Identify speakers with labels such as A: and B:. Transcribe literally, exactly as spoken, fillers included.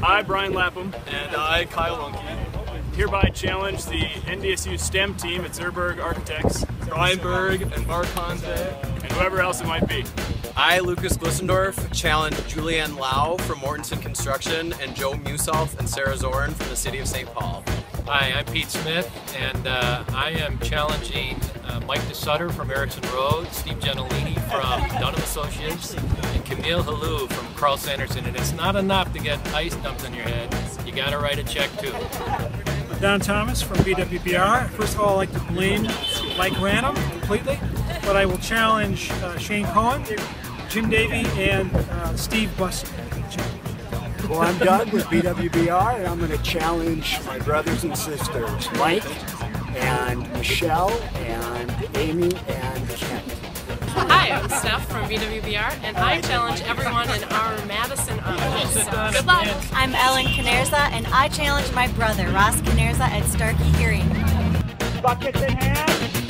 A: I, Brian Lapham,
B: and I, Kyle Lunke,
A: hereby challenge the N D S U STEM team at Trzpuc Architects,
B: Brian Berg and Mark Honze,
A: and whoever else it might be.
C: I, Lucas Glissendorf, challenge Julianne Lau from Mortensen Construction and Joe Musolf and Sarah Zorn from the city of Saint Paul.
D: Hi, I'm Pete Smith, and uh, I am challenging uh, Mike DeSutter from Erickson Road, Steve Gentilini from Dunham Associates, and Camille Halou from Carl Sanderson. And it's not enough to get ice dumped on your head. You got to write a check too.
E: Don Thomas from B W B R. First of all, I'd like to blame Mike Random completely, but I will challenge uh, Shane Cohen, Jim Davey, and uh, Steve Bussey.
F: Well, I'm Doug with B W B R, and I'm going to challenge my brothers and sisters, Mike and Michelle and Amy and Kent.
G: Hi, I'm Stef from B W B R, and I challenge everyone in our Madison office. So good luck!
H: I'm Ellen Konerza, and I challenge my brother, Ross Konerza, at Starkey Hearing.
F: Buckets in hand.